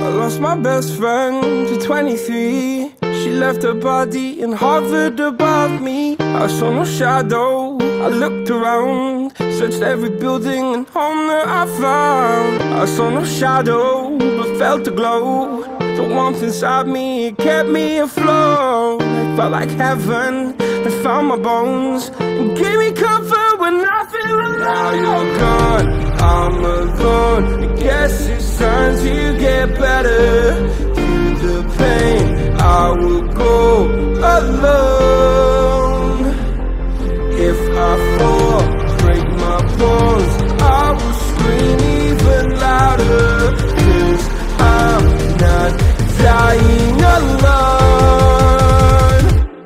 I lost my best friend to 23. She left her body and hovered above me. I saw no shadow, I looked around, searched every building and home that I found. I saw no shadow, but felt the glow. The warmth inside me, it kept me afloat. It felt like heaven, it found my bones and gave me comfort when I feel alone. Now you're gone, I'm alone. I guess it's time to get better. Through the pain, I will go alone. If I fall, break my bones, I will scream even louder. 'Cause I'm not dying alone.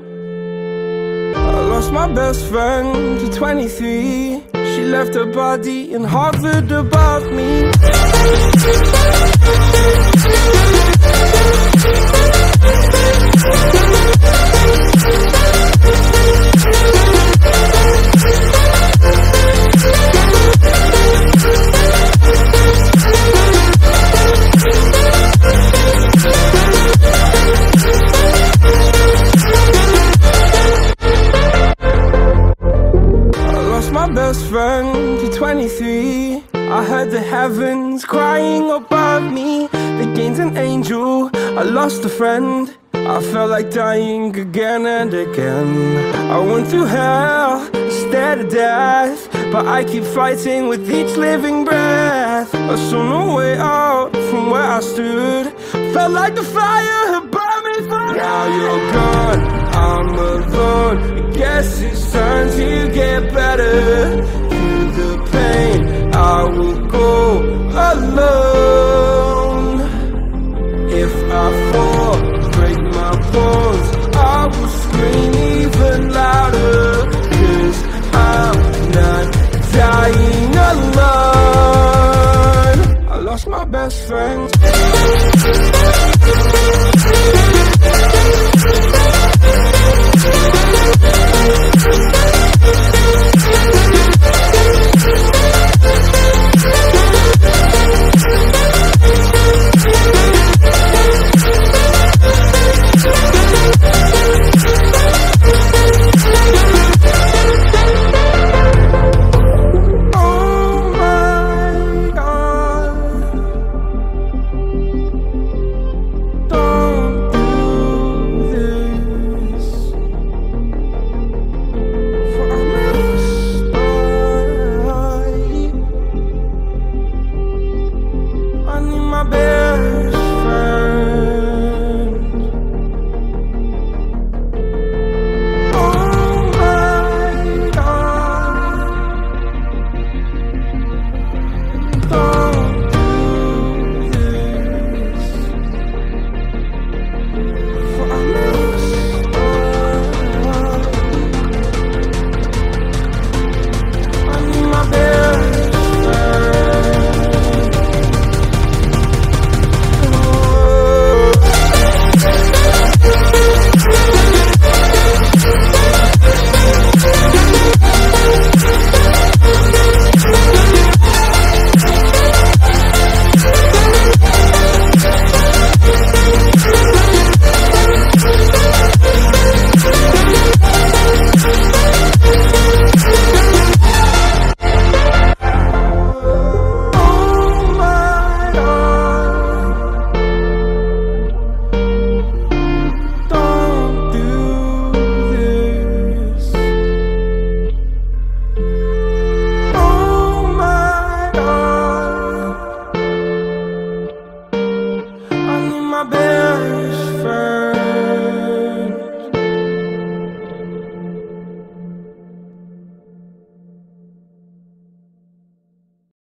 I lost my best friend to 23. She left her body and hovered above me. My best friend to 23. I heard the heavens crying above me. The gain's an angel, I lost a friend. I felt like dying again and again. I went through hell, stared at death, but I keep fighting with each living breath. I saw no way out from where I stood. Felt like the fire had burned me through. Now you're gone, I'm alone. I guess it's time to get better. Through the pain, I will go alone. If I fall, break my bones, I will scream even louder. 'Cause I'm not dying alone. I lost my best friend.